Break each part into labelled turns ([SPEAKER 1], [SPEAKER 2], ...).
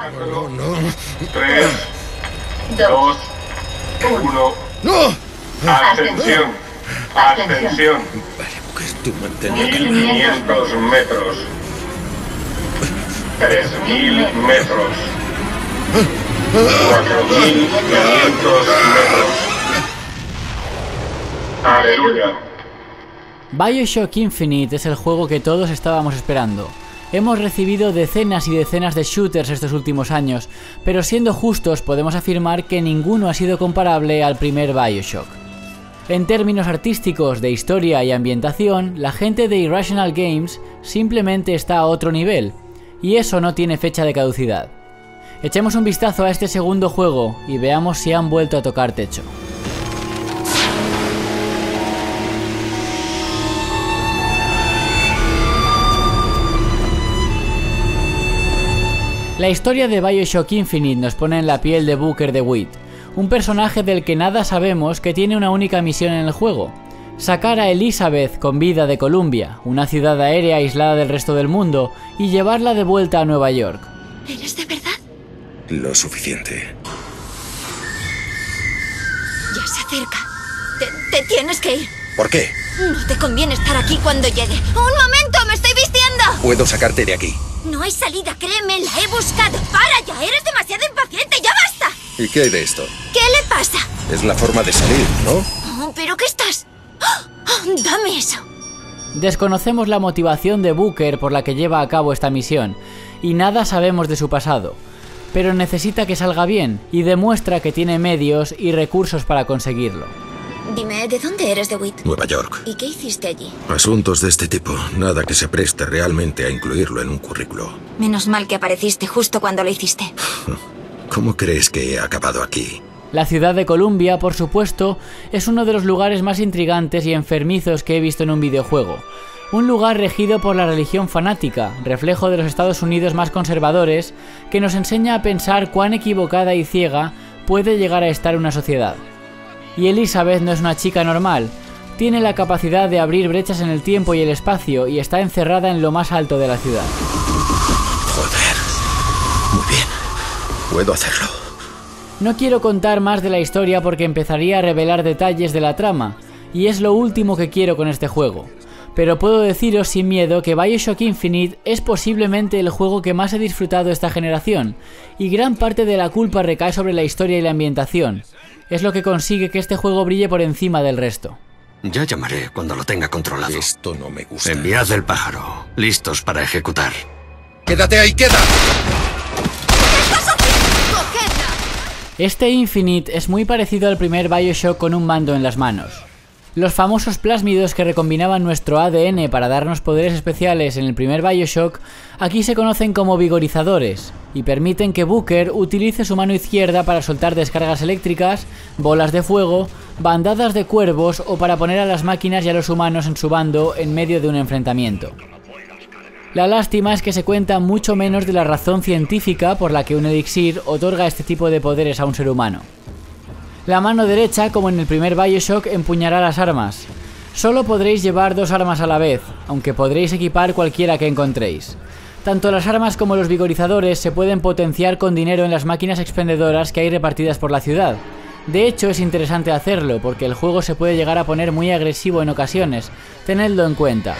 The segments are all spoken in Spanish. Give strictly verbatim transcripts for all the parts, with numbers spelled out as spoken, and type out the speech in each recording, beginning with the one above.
[SPEAKER 1] cuatro,
[SPEAKER 2] No, no.
[SPEAKER 1] tres, dos, uno.
[SPEAKER 2] ¡No!
[SPEAKER 1] Ascensión. Ascensión.
[SPEAKER 2] Vale, pues tú mantén la
[SPEAKER 1] mil
[SPEAKER 2] calma.
[SPEAKER 1] quinientos metros. tres mil metros. cuatro mil quinientos metros. Aleluya.
[SPEAKER 3] BioShock Infinite es el juego que todos estábamos esperando. Hemos recibido decenas y decenas de shooters estos últimos años, pero siendo justos podemos afirmar que ninguno ha sido comparable al primer BioShock. En términos artísticos, de historia y ambientación, la gente de Irrational Games simplemente está a otro nivel, y eso no tiene fecha de caducidad. Echemos un vistazo a este segundo juego y veamos si han vuelto a tocar techo. La historia de BioShock Infinite nos pone en la piel de Booker DeWitt, un personaje del que nada sabemos, que tiene una única misión en el juego: sacar a Elizabeth con vida de Columbia, una ciudad aérea aislada del resto del mundo, y llevarla de vuelta a Nueva York.
[SPEAKER 4] ¿Eres de verdad?
[SPEAKER 2] Lo suficiente.
[SPEAKER 4] Ya se acerca. Te, te tienes que ir.
[SPEAKER 2] ¿Por qué?
[SPEAKER 4] No te conviene estar aquí cuando llegue. ¡Un momento! ¡Me estoy vistiendo!
[SPEAKER 2] Puedo sacarte de aquí.
[SPEAKER 4] No hay salida, créeme, la he buscado. ¡Para ya! ¡Eres demasiado impaciente! ¡Ya basta!
[SPEAKER 2] ¿Y qué hay de esto?
[SPEAKER 4] ¿Qué le pasa?
[SPEAKER 2] Es la forma de salir, ¿no?
[SPEAKER 4] Oh, ¿pero qué estás? ¡Oh! ¡Oh! ¡Dame eso!
[SPEAKER 3] Desconocemos la motivación de Booker por la que lleva a cabo esta misión, y nada sabemos de su pasado, pero necesita que salga bien y demuestra que tiene medios y recursos para conseguirlo.
[SPEAKER 4] Dime, ¿de dónde eres, DeWitt?
[SPEAKER 2] Nueva York.
[SPEAKER 4] ¿Y qué hiciste allí?
[SPEAKER 2] Asuntos de este tipo, nada que se preste realmente a incluirlo en un currículo.
[SPEAKER 4] Menos mal que apareciste justo cuando lo hiciste.
[SPEAKER 2] ¿Cómo crees que he acabado aquí?
[SPEAKER 3] La ciudad de Columbia, por supuesto, es uno de los lugares más intrigantes y enfermizos que he visto en un videojuego. Un lugar regido por la religión fanática, reflejo de los Estados Unidos más conservadores, que nos enseña a pensar cuán equivocada y ciega puede llegar a estar una sociedad. Y Elizabeth no es una chica normal, tiene la capacidad de abrir brechas en el tiempo y el espacio y está encerrada en lo más alto de la ciudad.
[SPEAKER 2] Joder. Muy bien. Puedo hacerlo.
[SPEAKER 3] No quiero contar más de la historia porque empezaría a revelar detalles de la trama, y es lo último que quiero con este juego. Pero puedo deciros sin miedo que BioShock Infinite es posiblemente el juego que más he disfrutado esta generación, y gran parte de la culpa recae sobre la historia y la ambientación. Es lo que consigue que este juego brille por encima del resto.
[SPEAKER 5] Ya llamaré cuando lo tenga controlado.
[SPEAKER 2] Esto no me gusta.
[SPEAKER 5] Enviad el pájaro. Listos para ejecutar.
[SPEAKER 2] ¡Quédate ahí, queda!
[SPEAKER 3] Este Infinite es muy parecido al primer BioShock con un mando en las manos. Los famosos plásmidos que recombinaban nuestro A D N para darnos poderes especiales en el primer BioShock, aquí se conocen como vigorizadores, y permiten que Booker utilice su mano izquierda para soltar descargas eléctricas, bolas de fuego, bandadas de cuervos o para poner a las máquinas y a los humanos en su bando en medio de un enfrentamiento. La lástima es que se cuenta mucho menos de la razón científica por la que un elixir otorga este tipo de poderes a un ser humano. La mano derecha, como en el primer BioShock, empuñará las armas. Solo podréis llevar dos armas a la vez, aunque podréis equipar cualquiera que encontréis. Tanto las armas como los vigorizadores se pueden potenciar con dinero en las máquinas expendedoras que hay repartidas por la ciudad. De hecho, es interesante hacerlo, porque el juego se puede llegar a poner muy agresivo en ocasiones. Tenedlo en cuenta.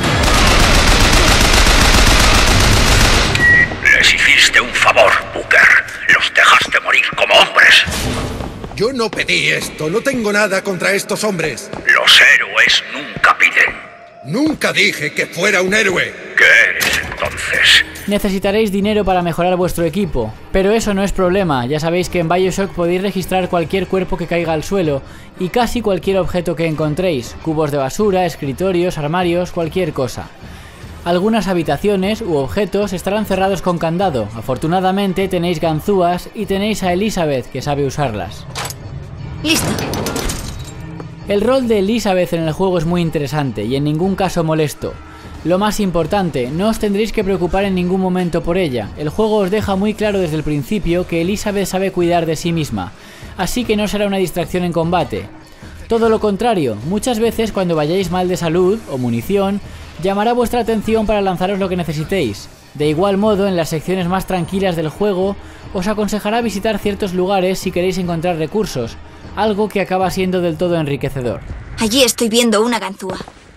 [SPEAKER 6] Les hiciste un favor, Booker. Los dejaste morir como hombres.
[SPEAKER 2] Yo no pedí esto, no tengo nada contra estos hombres.
[SPEAKER 6] Los héroes nunca piden.
[SPEAKER 2] Nunca dije que fuera un héroe.
[SPEAKER 6] ¿Qué eres entonces?
[SPEAKER 3] Necesitaréis dinero para mejorar vuestro equipo, pero eso no es problema. Ya sabéis que en BioShock podéis registrar cualquier cuerpo que caiga al suelo y casi cualquier objeto que encontréis, cubos de basura, escritorios, armarios, cualquier cosa. Algunas habitaciones u objetos estarán cerrados con candado. Afortunadamente tenéis ganzúas y tenéis a Elizabeth, que sabe usarlas.
[SPEAKER 4] Listo.
[SPEAKER 3] El rol de Elizabeth en el juego es muy interesante y en ningún caso molesto. Lo más importante, no os tendréis que preocupar en ningún momento por ella. El juego os deja muy claro desde el principio que Elizabeth sabe cuidar de sí misma, así que no será una distracción en combate. Todo lo contrario, muchas veces cuando vayáis mal de salud o munición, llamará vuestra atención para lanzaros lo que necesitéis. De igual modo, en las secciones más tranquilas del juego, os aconsejará visitar ciertos lugares si queréis encontrar recursos, algo que acaba siendo del todo enriquecedor.
[SPEAKER 4] Allí estoy viendo una ganzúa.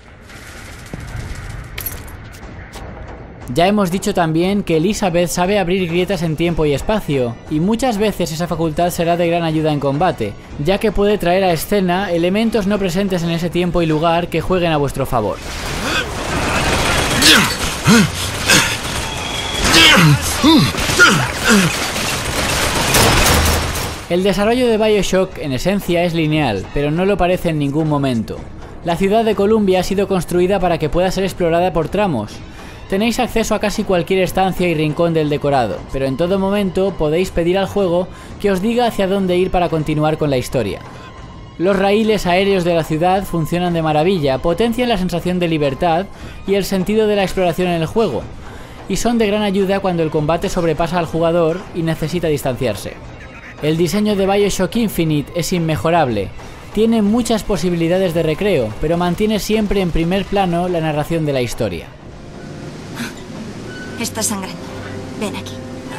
[SPEAKER 3] Ya hemos dicho también que Elizabeth sabe abrir grietas en tiempo y espacio, y muchas veces esa facultad será de gran ayuda en combate, ya que puede traer a escena elementos no presentes en ese tiempo y lugar que jueguen a vuestro favor. El desarrollo de BioShock en esencia es lineal, pero no lo parece en ningún momento. La ciudad de Columbia ha sido construida para que pueda ser explorada por tramos. Tenéis acceso a casi cualquier estancia y rincón del decorado, pero en todo momento podéis pedir al juego que os diga hacia dónde ir para continuar con la historia. Los raíles aéreos de la ciudad funcionan de maravilla, potencian la sensación de libertad y el sentido de la exploración en el juego, y son de gran ayuda cuando el combate sobrepasa al jugador y necesita distanciarse. El diseño de BioShock Infinite es inmejorable. Tiene muchas posibilidades de recreo, pero mantiene siempre en primer plano la narración de la historia.
[SPEAKER 4] Está sangrando. Ven aquí.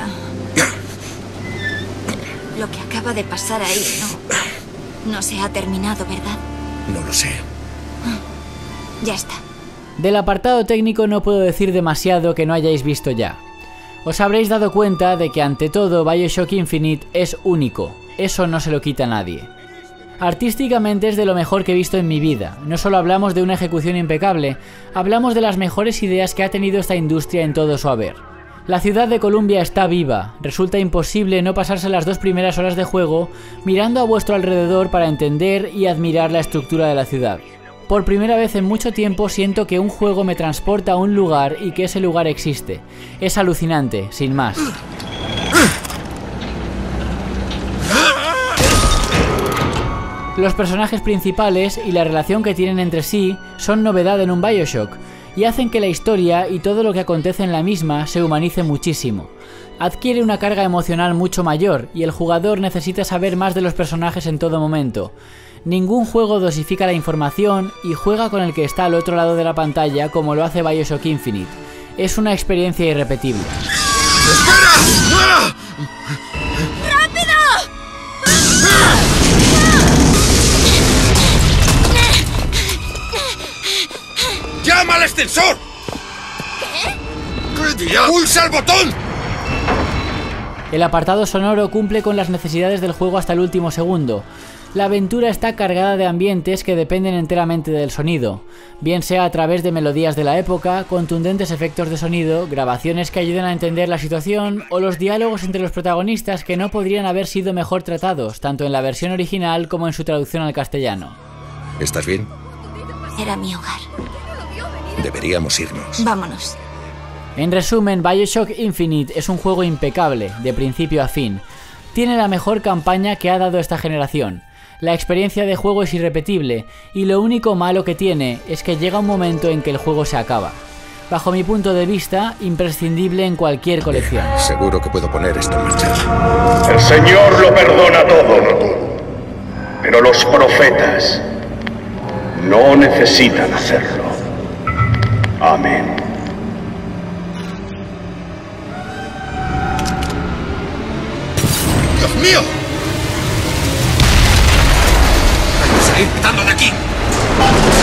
[SPEAKER 4] Lo que acaba de pasar ahí no, no se ha terminado, ¿verdad?
[SPEAKER 2] No lo sé.
[SPEAKER 4] Ya está.
[SPEAKER 3] Del apartado técnico no puedo decir demasiado que no hayáis visto ya. Os habréis dado cuenta de que ante todo BioShock Infinite es único. Eso no se lo quita a nadie. Artísticamente es de lo mejor que he visto en mi vida. No solo hablamos de una ejecución impecable, hablamos de las mejores ideas que ha tenido esta industria en todo su haber. La ciudad de Columbia está viva, resulta imposible no pasarse las dos primeras horas de juego mirando a vuestro alrededor para entender y admirar la estructura de la ciudad. Por primera vez en mucho tiempo siento que un juego me transporta a un lugar y que ese lugar existe. Es alucinante, sin más. Los personajes principales y la relación que tienen entre sí son novedad en un BioShock y hacen que la historia y todo lo que acontece en la misma se humanice muchísimo. Adquiere una carga emocional mucho mayor y el jugador necesita saber más de los personajes en todo momento. Ningún juego dosifica la información y juega con el que está al otro lado de la pantalla como lo hace BioShock Infinite. Es una experiencia irrepetible.
[SPEAKER 2] ¡Espera! ¡Llama al extensor! ¿Qué? ¿Qué ¡Pulsa el botón!
[SPEAKER 3] El apartado sonoro cumple con las necesidades del juego hasta el último segundo. La aventura está cargada de ambientes que dependen enteramente del sonido, bien sea a través de melodías de la época, contundentes efectos de sonido, grabaciones que ayudan a entender la situación o los diálogos entre los protagonistas que no podrían haber sido mejor tratados, tanto en la versión original como en su traducción al castellano.
[SPEAKER 2] ¿Estás bien?
[SPEAKER 4] Era mi hogar.
[SPEAKER 2] Deberíamos irnos.
[SPEAKER 4] Vámonos.
[SPEAKER 3] En resumen, BioShock Infinite es un juego impecable, de principio a fin. Tiene la mejor campaña que ha dado esta generación. La experiencia de juego es irrepetible, y lo único malo que tiene es que llega un momento en que el juego se acaba. Bajo mi punto de vista, imprescindible en cualquier colección.
[SPEAKER 2] Seguro que puedo poner esto en marcha.
[SPEAKER 6] El Señor lo perdona todo, pero los profetas no necesitan hacerlo. Amén.
[SPEAKER 2] ¡Dios mío! ¡Hay que salir pitando de aquí!